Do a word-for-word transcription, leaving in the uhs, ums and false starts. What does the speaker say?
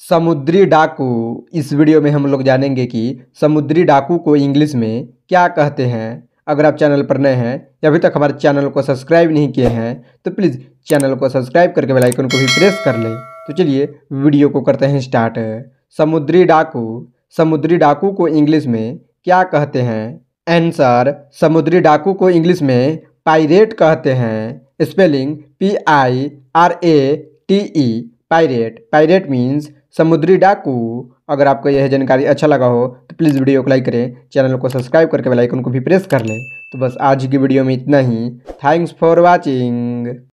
समुद्री डाकू। इस वीडियो में हम लोग जानेंगे कि समुद्री डाकू को इंग्लिश में क्या कहते हैं। अगर आप चैनल पर नए हैं या अभी तक हमारे चैनल को सब्सक्राइब नहीं किए हैं तो प्लीज़ चैनल को सब्सक्राइब करके बेल आइकन को भी प्रेस कर लें। तो चलिए वीडियो को करते हैं स्टार्ट। समुद्री डाकू। समुद्री डाकू को इंग्लिश में क्या कहते हैं? आंसर, समुद्री डाकू को इंग्लिश में पायरेट कहते हैं। Spelling P I R A T E, pirate. Pirate means समुद्री डाकू। अगर आपको यह जानकारी अच्छा लगा हो तो प्लीज़ वीडियो को लाइक करें, चैनल को सब्सक्राइब करके बेल आइकन को भी प्रेस कर लें। तो बस आज की वीडियो में इतना ही। Thanks for watching.